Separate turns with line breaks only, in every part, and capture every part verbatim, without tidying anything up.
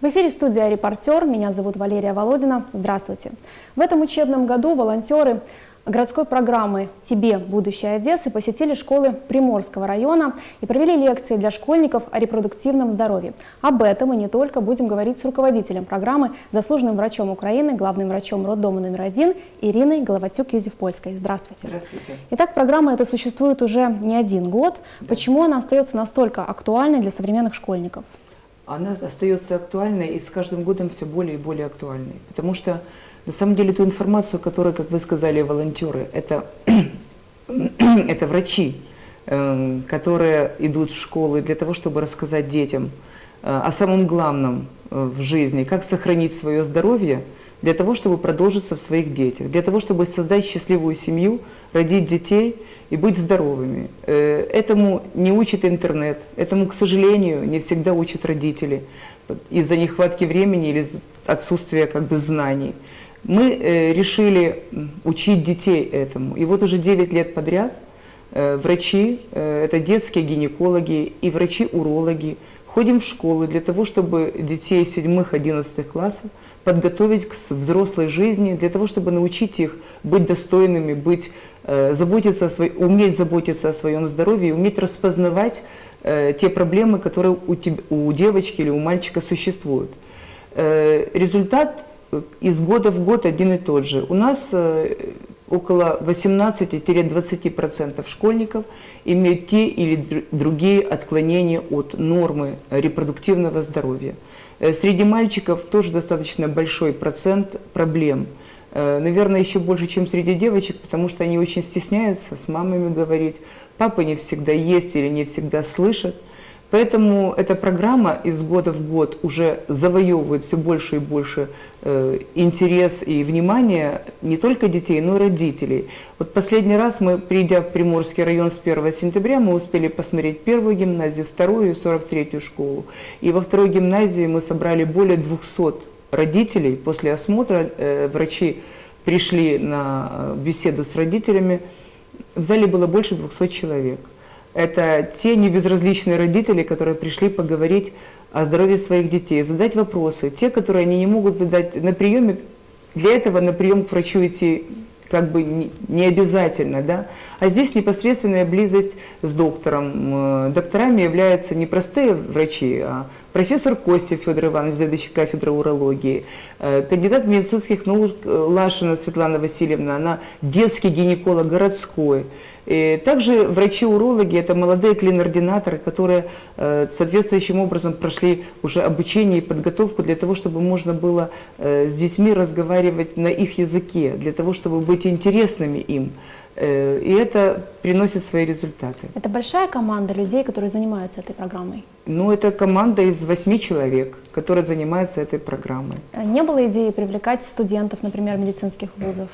В эфире студия «Репортер». Меня зовут Валерия Володина. Здравствуйте. В этом учебном году волонтеры городской программы «Тебе будущее Одессы» посетили школы Приморского района и провели лекции для школьников о репродуктивном здоровье. Об этом и не только будем говорить с руководителем программы, заслуженным врачом Украины, главным врачом роддома номер один Ириной Головатюк-Юзефпольской. Здравствуйте.
Здравствуйте.
Итак, программа эта существует уже не один год. Да. Почему она остается настолько актуальной для современных школьников?
Она остается актуальной и с каждым годом все более и более актуальной. Потому что, на самом деле, ту информацию, которую, как вы сказали, волонтеры, это, это врачи, э, которые идут в школы для того, чтобы рассказать детям э, о самом главном э, в жизни, как сохранить свое здоровье, для того, чтобы продолжиться в своих детях, для того, чтобы создать счастливую семью, родить детей и быть здоровыми. Этому не учит интернет, этому, к сожалению, не всегда учат родители из-за нехватки времени или отсутствия как бы знаний. Мы решили учить детей этому. И вот уже девять лет подряд врачи, это детские гинекологи и врачи-урологи, ходим в школы для того, чтобы детей седьмых-одиннадцатых классов подготовить к взрослой жизни, для того, чтобы научить их быть достойными, быть, э, заботиться о своей, уметь заботиться о своем здоровье, уметь распознавать э, те проблемы, которые у, тебя, у девочки или у мальчика существуют. Э, результат из года в год один и тот же. У нас э, около восемнадцати-двадцати процентов школьников имеют те или другие отклонения от нормы репродуктивного здоровья. Среди мальчиков тоже достаточно большой процент проблем. Наверное, еще больше, чем среди девочек, потому что они очень стесняются с мамами говорить. Папы не всегда есть или не всегда слышат. Поэтому эта программа из года в год уже завоевывает все больше и больше э, интерес и внимание не только детей, но и родителей. Вот последний раз мы, придя в Приморский район с первого сентября, мы успели посмотреть первую гимназию, вторую и сорок третью школу. И во второй гимназии мы собрали более двухсот родителей. После осмотра э, врачи пришли на беседу с родителями. В зале было больше двухсот человек. Это те небезразличные родители, которые пришли поговорить о здоровье своих детей, задать вопросы. Те, которые они не могут задать на приеме, для этого на прием к врачу идти как бы не, не обязательно, да? А здесь непосредственная близость с доктором. Докторами являются не простые врачи, а профессор Костя Федор Иванович, заведующий кафедрой урологии, кандидат медицинских наук Лашина Светлана Васильевна, она детский гинеколог городской. И также врачи-урологи – это молодые клинординаторы, которые э, соответствующим образом прошли уже обучение и подготовку для того, чтобы можно было э, с детьми разговаривать на их языке, для того, чтобы быть интересными им. Э, и это приносит свои результаты.
Это большая команда людей, которые занимаются этой программой?
Ну, это команда из восьми человек, которые занимаются этой программой.
Не было идеи привлекать студентов, например, медицинских вузов?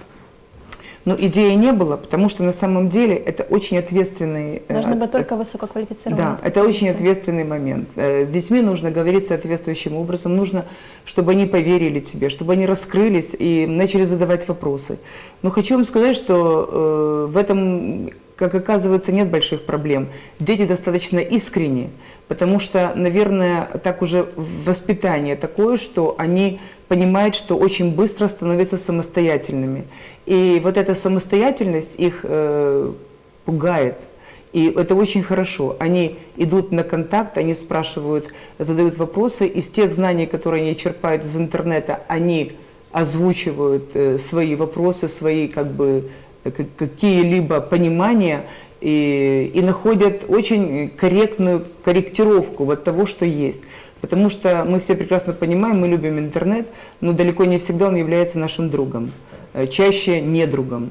Но идеи не было, потому что на самом деле это очень ответственный...
Должны быть только высококвалифицированные
Да, это очень ответственный момент. С детьми нужно говорить соответствующим образом. Нужно, чтобы они поверили тебе, чтобы они раскрылись и начали задавать вопросы. Но хочу вам сказать, что э, в этом, как оказывается, нет больших проблем. Дети достаточно искренни, потому что, наверное, так уже воспитание такое, что они понимают, что очень быстро становятся самостоятельными. И вот эта самостоятельность их э, пугает. И это очень хорошо. Они идут на контакт, они спрашивают, задают вопросы. Из тех знаний, которые они черпают из интернета, они озвучивают э, свои вопросы, свои как бы какие-либо понимания и, и находят очень корректную корректировку вот того, что есть. Потому что мы все прекрасно понимаем, мы любим интернет, но далеко не всегда он является нашим другом, чаще недругом.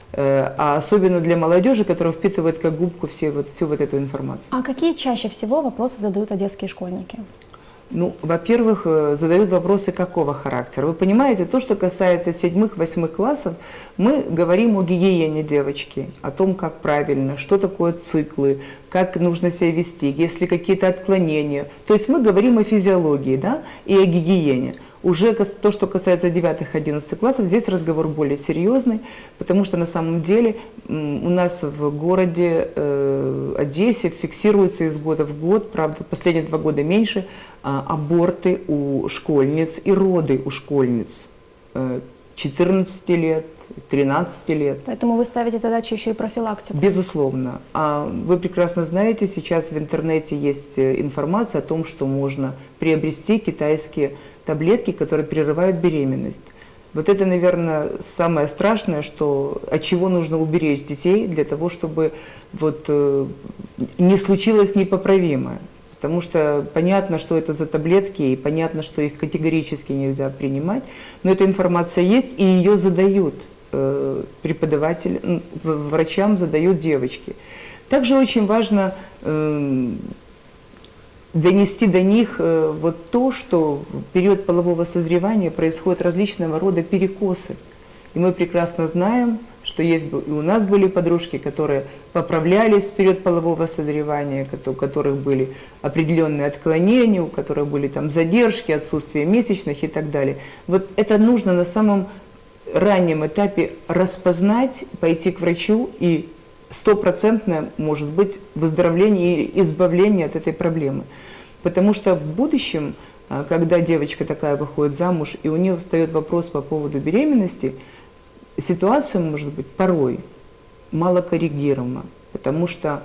А особенно для молодежи, которая впитывает как губку все вот, всю вот эту информацию.
А какие чаще всего вопросы задают одесские школьники?
Ну, во-первых, задают вопросы какого характера. Вы понимаете, то, что касается седьмых-восьмых классов, мы говорим о гигиене девочки, о том, как правильно, что такое циклы, как нужно себя вести, есть ли какие-то отклонения. То есть мы говорим о физиологии, да, и о гигиене. Уже то, что касается девятых-одиннадцатых классов, здесь разговор более серьезный, потому что на самом деле у нас в городе э, Одессе фиксируются из года в год, правда, последние два года меньше, э, аборты у школьниц и роды у школьниц э, четырнадцати лет, тринадцати лет.
Поэтому вы ставите задачу еще и профилактику.
Безусловно. А вы прекрасно знаете, сейчас в интернете есть информация о том, что можно приобрести китайские таблетки, которые прерывают беременность. Вот это, наверное, самое страшное, что, от чего нужно уберечь детей для того, чтобы вот, э, не случилось непоправимое. Потому что понятно, что это за таблетки, и понятно, что их категорически нельзя принимать, но эта информация есть, и ее задают э, преподаватели, врачам задают девочки. Также очень важно э, донести до них э, вот то, что в период полового созревания происходят различного рода перекосы. И мы прекрасно знаем, что есть, и у нас были подружки, которые поправлялись в период полового созревания, у которых были определенные отклонения, у которых были там задержки, отсутствие месячных и так далее. Вот это нужно на самом раннем этапе распознать, пойти к врачу, и стопроцентное может быть выздоровление и избавление от этой проблемы. Потому что в будущем, когда девочка такая выходит замуж, и у нее встает вопрос по поводу беременности, ситуация может быть порой мало коррегируема, потому что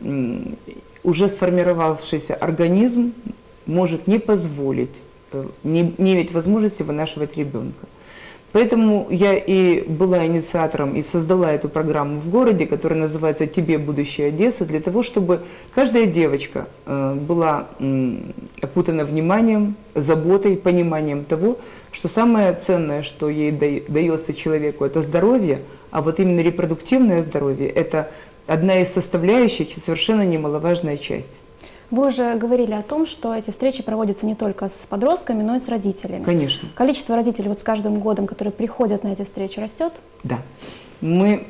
уже сформировавшийся организм может не позволить, не, не иметь возможности вынашивать ребенка. Поэтому я и была инициатором и создала эту программу в городе, которая называется «Тебе будущая Одесса», для того, чтобы каждая девочка была окутана вниманием, заботой, пониманием того, что самое ценное, что ей дается человеку, это здоровье, а вот именно репродуктивное здоровье – это одна из составляющих и совершенно немаловажная часть.
Вы уже говорили о том, что эти встречи проводятся не только с подростками, но и с родителями.
Конечно.
Количество родителей вот с каждым годом, которые приходят на эти встречи, растет?
Да. Мы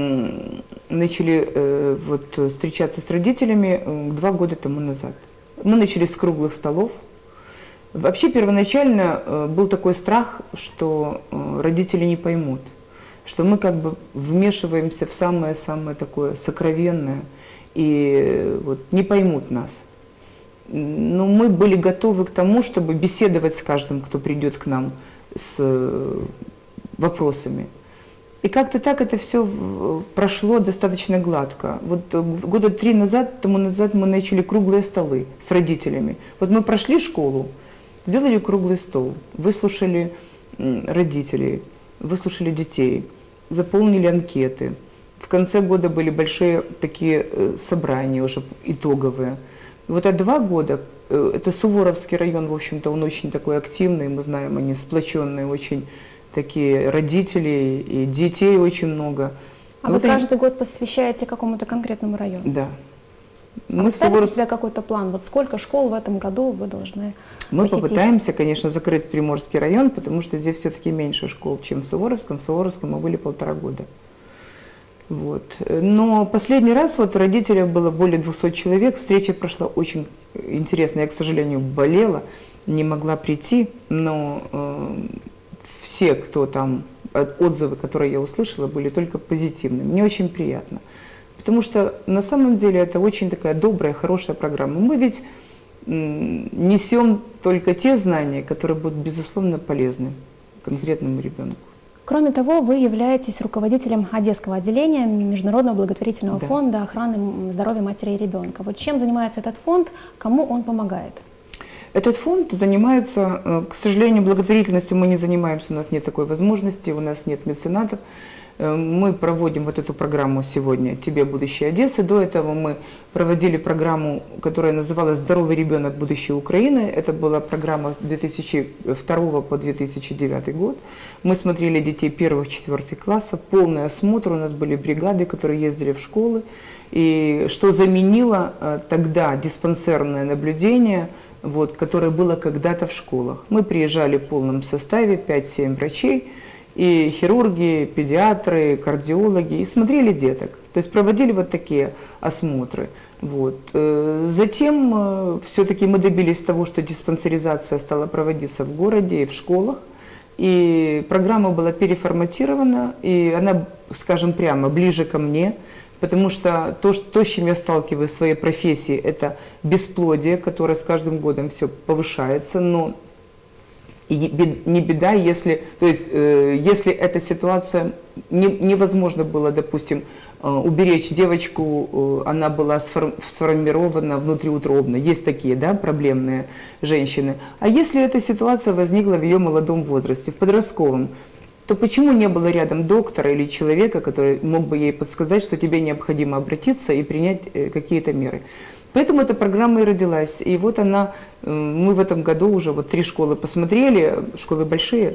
начали э, вот, встречаться с родителями э, два года тому назад. Мы начали с круглых столов. Вообще первоначально э, был такой страх, что э, родители не поймут, что мы как бы вмешиваемся в самое-самое такое сокровенное, и вот не поймут нас. Но мы были готовы к тому, чтобы беседовать с каждым, кто придет к нам с вопросами. И как-то так это все прошло достаточно гладко. Вот года три назад, тому назад мы начали круглые столы с родителями. Вот мы прошли школу, сделали круглый стол, выслушали родителей, выслушали детей, заполнили анкеты. В конце года были большие такие собрания уже итоговые. И вот это два года, это Суворовский район, в общем-то, он очень такой активный, мы знаем, они сплоченные, очень такие родители и детей очень много.
А вот вы каждый они... год посвящаете какому-то конкретному району?
Да.
А мы вы ставите Суворов... себе какой-то план? Вот сколько школ в этом году вы должны
Мы
посетить?
Попытаемся, конечно, закрыть Приморский район, потому что здесь все-таки меньше школ, чем в Суворовском. В Суворовском мы были полтора года. Вот. Но последний раз вот родителей было более двухсот человек, встреча прошла очень интересно. Я, к сожалению, болела, не могла прийти, но э, все, кто там, отзывы, которые я услышала, были только позитивные. Мне очень приятно, потому что на самом деле это очень такая добрая, хорошая программа. Мы ведь несем только те знания, которые будут, безусловно, полезны конкретному ребенку.
Кроме того, вы являетесь руководителем Одесского отделения Международного благотворительного да. фонда охраны здоровья матери и ребенка. Вот чем занимается этот фонд, кому он помогает?
Этот фонд занимается, к сожалению, благотворительностью мы не занимаемся, у нас нет такой возможности, у нас нет меценатов. Мы проводим вот эту программу сегодня «Тебе будущая Одесса». До этого мы проводили программу, которая называлась «Здоровый ребенок. Будущее Украины». Это была программа с две тысячи второго по две тысячи девятый год. Мы смотрели детей первых-четвертых классов, полный осмотр, у нас были бригады, которые ездили в школы. И что заменило тогда диспансерное наблюдение, вот, которое было когда-то в школах. Мы приезжали в полном составе, пять-семь врачей, и хирурги, педиатры, кардиологи, и смотрели деток. То есть проводили вот такие осмотры. Вот. Затем все-таки мы добились того, что диспансеризация стала проводиться в городе и в школах. И программа была переформатирована, и она, скажем прямо, ближе ко мне, потому что то, то, с чем я сталкиваюсь в своей профессии, это бесплодие, которое с каждым годом все повышается, но и не беда, если, то есть, э, если эта ситуация, не, невозможно было, допустим, э, уберечь девочку, э, она была сформ, сформирована внутриутробно, есть такие, да, проблемные женщины. А если эта ситуация возникла в ее молодом возрасте, в подростковом, то почему не было рядом доктора или человека, который мог бы ей подсказать, что тебе необходимо обратиться и принять э, какие-то меры? Поэтому эта программа и родилась. И вот она, мы в этом году уже вот три школы посмотрели, школы большие,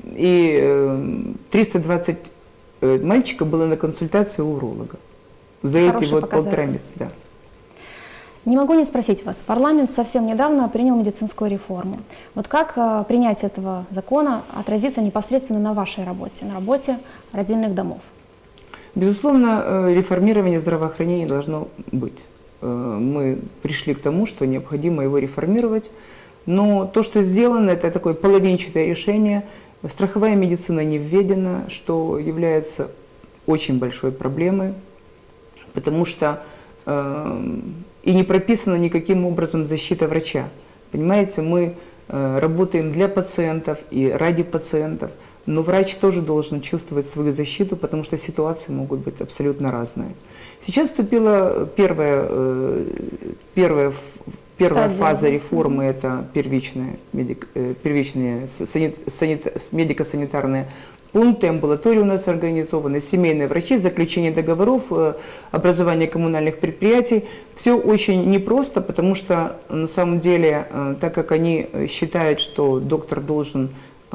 и триста двадцать мальчиков было на консультации у уролога. За эти вот полтора месяца. Да.
Не могу не спросить вас, парламент совсем недавно принял медицинскую реформу. Вот как принятие этого закона отразится непосредственно на вашей работе, на работе родильных домов? Безусловно, реформирование здравоохранения должно быть. Мы пришли к тому, что необходимо его реформировать, но то, что сделано, это такое половинчатое решение. Страховая медицина не введена, что является очень большой проблемой, потому что э, и не прописана никаким образом защита врача. Понимаете, мы э, работаем для пациентов и ради пациентов, но врач тоже должен чувствовать свою защиту, потому что ситуации могут быть абсолютно разные. Сейчас вступила первая, первая, первая фаза реформы, это первичные, медик, первичные санит, санит, медико-санитарные пункты, амбулатории у нас организованы, семейные врачи, заключение договоров, образование коммунальных предприятий. Все очень непросто, потому что на самом деле, так как они считают, что доктор должен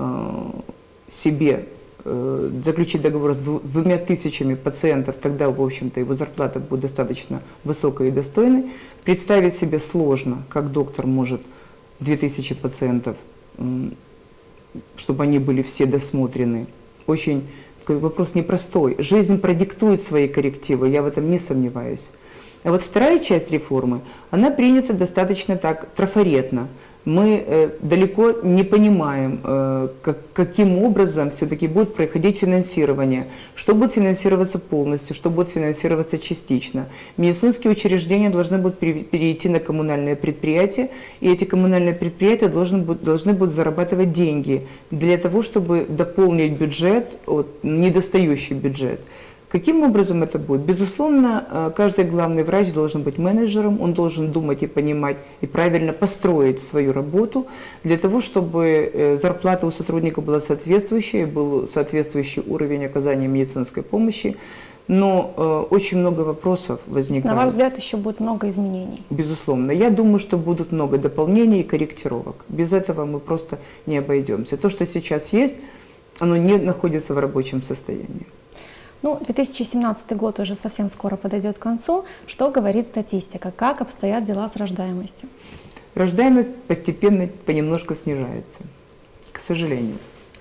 себе э, заключить договор с, дву, с двумя тысячами пациентов, тогда, в общем-то, его зарплата будет достаточно высокой и достойной. Представить себе сложно, как доктор может две тысячи пациентов, э, чтобы они были все досмотрены. Очень такой вопрос непростой. Жизнь продиктует свои коррективы, я в этом не сомневаюсь. А вот вторая часть реформы, она принята достаточно так трафаретно. Мы э, далеко не понимаем, э, как, каким образом все-таки будет происходить финансирование, что будет финансироваться полностью, что будет финансироваться частично. Медицинские учреждения должны будут перейти на коммунальные предприятия, и эти коммунальные предприятия должны, должны будут зарабатывать деньги для того, чтобы дополнить бюджет, вот, недостающий бюджет. Каким образом это будет? Безусловно, каждый главный врач должен быть менеджером, он должен думать и понимать, и правильно построить свою работу, для того, чтобы зарплата у сотрудника была соответствующая, был соответствующий уровень оказания медицинской помощи. Но э, очень много вопросов возникает. На ваш взгляд, еще будет много изменений? Безусловно. Я думаю, что будут много дополнений и корректировок. Без этого мы просто не обойдемся. То, что сейчас есть, оно не находится в рабочем состоянии. Ну, две тысячи семнадцатый год уже совсем скоро подойдет к концу. Что говорит статистика? Как обстоят дела с рождаемостью? Рождаемость постепенно, понемножку снижается, к сожалению.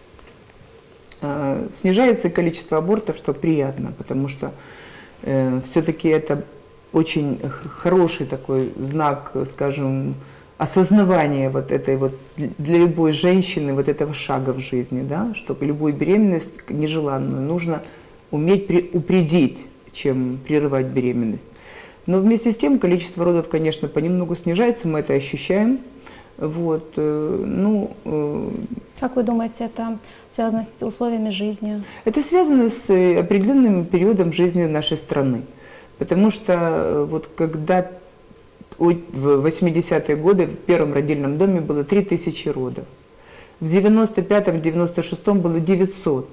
Снижается количество абортов, что приятно, потому что э, все-таки это очень хороший такой знак, скажем, осознавания вот этой вот для любой женщины вот этого шага в жизни, да, чтобы любую беременность нежеланную нужно уметь упредить, чем прерывать беременность. Но вместе с тем количество родов, конечно, понемногу снижается, мы это ощущаем. Вот, ну, как вы думаете, это связано с условиями жизни? Это связано с определенным периодом жизни нашей страны. Потому что вот когда в восьмидесятые годы в первом родильном доме было три тысячи родов, в девяносто пятом — девяносто шестом было девятьсот.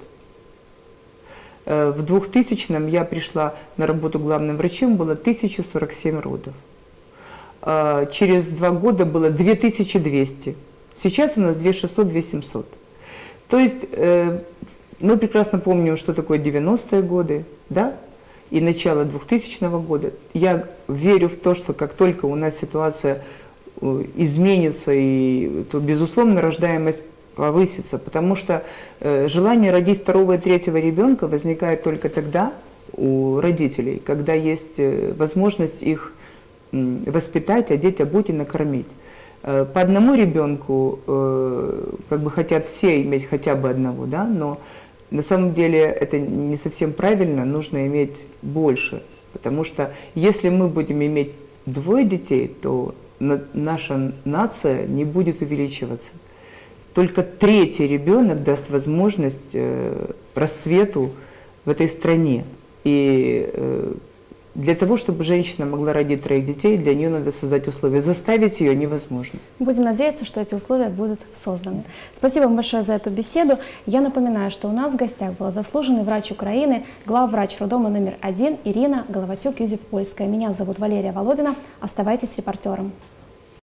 В двухтысячном я пришла на работу главным врачом, было тысяча сорок семь родов. Через два года было две тысячи двести. Сейчас у нас две тысячи шестьсот — две тысячи семьсот. То есть мы прекрасно помним, что такое девяностые годы, да, и начало двухтысячного года. Я верю в то, что как только у нас ситуация изменится, и, то, безусловно, рождаемость
повысится, потому что э, желание родить второго и третьего ребенка возникает только тогда у родителей, когда есть э, возможность их э, воспитать, одеть, обуть и накормить. Э, по одному ребенку э, как бы хотят все иметь хотя бы одного, да, но на самом деле это не совсем правильно, нужно иметь больше, потому что если мы будем иметь двое детей, то на, наша нация не будет увеличиваться. Только третий ребенок даст возможность э, расцвету в этой стране. И э, для того, чтобы женщина могла родить троих детей, для нее надо создать условия. Заставить ее невозможно.
Будем надеяться, что эти условия будут созданы. Спасибо вам большое за эту беседу. Я напоминаю, что у нас в гостях была заслуженный врач Украины, главврач роддома номер один Ирина Головатюк-Юзеф-Польская. Меня зовут Валерия Володина. Оставайтесь с репортером.